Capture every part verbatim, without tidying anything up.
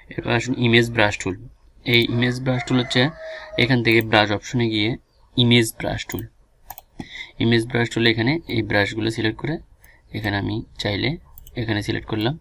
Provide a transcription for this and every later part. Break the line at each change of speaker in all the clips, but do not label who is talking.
এরপর আসুন image brush টুল। এই ইমেজ ব্রাশ টুল হচ্ছে এখান থেকে ব্রাশ অপশনে গিয়ে image brush tool, image brush tool এখানে এই ব্রাশগুলো সিলেক্ট করে এখানে আমি চাইলে এখানে সিলেক্ট করলাম,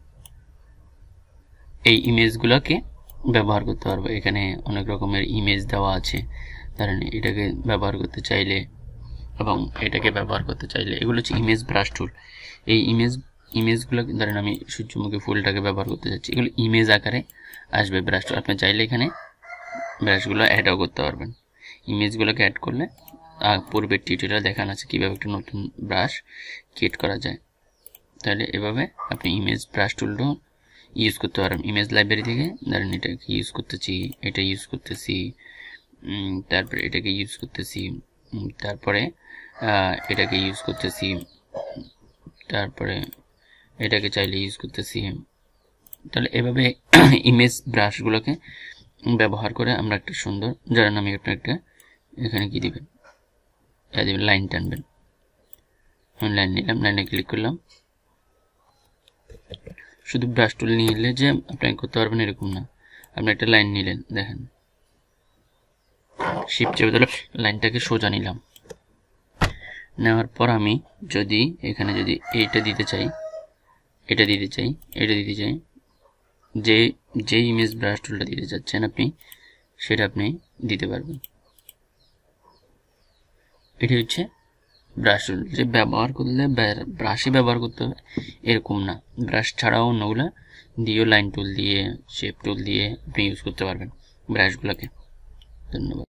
এই ইমেজগুলোকে ব্যবহার করতে পারবো। এখানে অনেক রকমের ইমেজ দেওয়া আছে, ধরেন এটাকে ব্যবহার করতে চাইলে এবং এটাকে ব্যবহার করতে চাইলে, এগুলো হচ্ছে ইমেজ ব্রাশ টুল। এই ইমেজ ইমেজগুলো ধরেন আমি সূর্যমুখী ফুলটাকে ব্যবহার করতে চাচ্ছি, এগুলো ইমেজ আকারে আসবে ব্রাশ টুল। আপনি চাইলে এখানে ব্রাশগুলো অ্যাডও করতে পারবেন। ইমেজগুলোকে অ্যাড করলে পূর্বের টিউটোরিয়ালে দেখানো আছে কীভাবে একটা নতুন ব্রাশ ক্রিয়েট করা যায়। তাহলে এভাবে আপনি ইমেজ ব্রাশ টুলটাও ইউজ করতে পারবেন ইমেজ লাইব্রেরি থেকে। ধরেন এটাকে ইউজ করতেছি, এটা ইউজ করতেছি, তারপরে এটাকে ইউজ করতেছি, তারপরে এটাকে ইউজ করতেছি, তারপরে এটাকে চাইলে ইউজ করতেছি। তাহলে এভাবে ইমেজ ব্রাশগুলোকে ব্যবহার করে আমরা একটা সুন্দর, ধরেন আমি আপনার একটা এখানে কি দিবেন, দিবেন লাইন টানবেন। আমি লাইন নিলাম, লাইনে ক্লিক করলাম। শুধু ব্রাশ টুল নিলে যে আপনি করতে পারবেন এরকম না, আপনি একটা লাইন নিলেন, দেখেন শিফট চেপে ধরে লাইনটাকে সোজা নিলাম। নেওয়ার পর আমি যদি এখানে যদি এইটা দিতে চাই, এটা দিতে চাই, এটা দিতে চাই, যে যে ইমেজ ব্রাশ টুলটা দিতে চাচ্ছেন আপনি সেটা আপনি দিতে পারবেন। এটি হচ্ছে ব্রাশ টুল, যে ব্যবহার করলে ব্রাশই ব্যবহার করতে হবে এরকম না, ব্রাশ ছাড়াও অন্যগুলো দিয়েও লাইন টুল দিয়ে শেপ টুল দিয়ে আপনি ইউজ করতে পারবেন ব্রাশগুলোকে। ধন্যবাদ।